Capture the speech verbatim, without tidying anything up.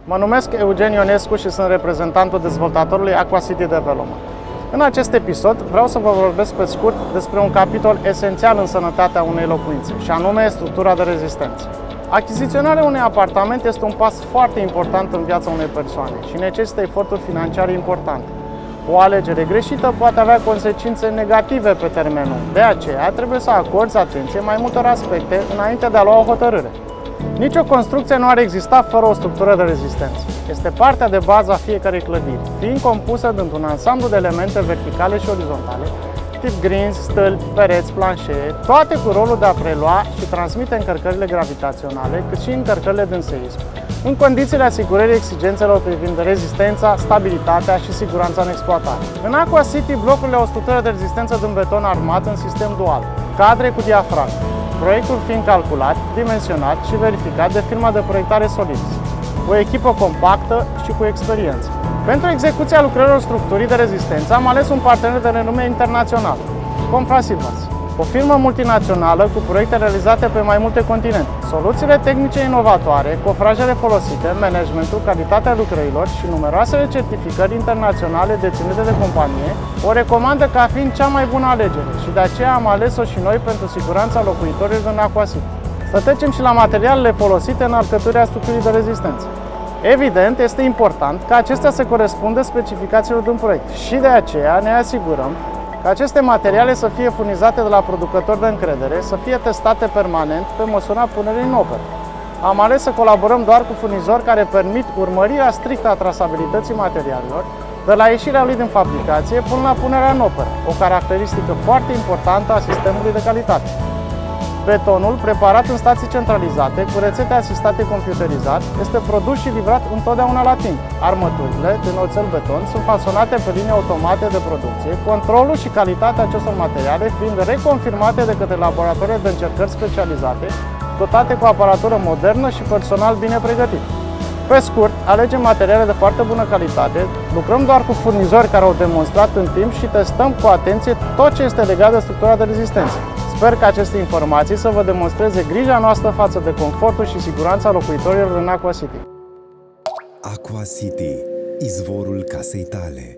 Mă numesc Eugen Ionescu și sunt reprezentantul dezvoltatorului Aqua City Development. În acest episod vreau să vă vorbesc pe scurt despre un capitol esențial în sănătatea unei locuințe, și anume structura de rezistență. Achiziționarea unui apartament este un pas foarte important în viața unei persoane și necesită eforturi financiare importante. O alegere greșită poate avea consecințe negative pe termen lung. De aceea, trebuie să acorzi atenție mai multor aspecte înainte de a lua o hotărâre. Nici o construcție nu ar exista fără o structură de rezistență. Este partea de bază a fiecărei clădiri, fiind compusă dintr-un ansamblu de elemente verticale și orizontale, tip grinzi, stâlpi, pereți, planșee, toate cu rolul de a prelua și transmite încărcările gravitaționale, cât și încărcările din seism, în condițiile asigurării exigențelor privind rezistența, stabilitatea și siguranța în exploatare. În Aqua City, blocurile au o structură de rezistență din beton armat în sistem dual, cadre cu diafragmă, proiectul fiind calculat, dimensionat și verificat de firma de proiectare Solidis, o echipă compactă și cu experiență. Pentru execuția lucrărilor structurii de rezistență am ales un partener de renume internațional, Comfrasilvas, o firmă multinațională cu proiecte realizate pe mai multe continente. Soluțiile tehnice inovatoare, cofrajele folosite, managementul, calitatea lucrărilor și numeroasele certificări internaționale deținute de companie o recomandă ca fiind cea mai bună alegere și de aceea am ales-o și noi pentru siguranța locuitorilor din Aqua City. Să trecem și la materialele folosite în alcătuirea structurii de rezistență. Evident, este important ca acestea să corespundă specificațiilor din proiect și de aceea ne asigurăm că aceste materiale să fie furnizate de la producători de încredere, să fie testate permanent pe măsura punerii în operă. Am ales să colaborăm doar cu furnizori care permit urmărirea strictă a trasabilității materialelor, de la ieșirea lui din fabricație până la punerea în operă, o caracteristică foarte importantă a sistemului de calitate. Betonul, preparat în stații centralizate, cu rețete asistate computerizat, este produs și livrat întotdeauna la timp. Armăturile din oțel beton sunt fasonate pe linii automate de producție, controlul și calitatea acestor materiale fiind reconfirmate de către laboratoare de încercări specializate, dotate cu aparatură modernă și personal bine pregătit. Pe scurt, alegem materiale de foarte bună calitate, lucrăm doar cu furnizori care au demonstrat în timp și testăm cu atenție tot ce este legat de structura de rezistență. Sper că aceste informații să vă demonstreze grija noastră față de confortul și siguranța locuitorilor în Aqua City. Aqua City, izvorul casei tale.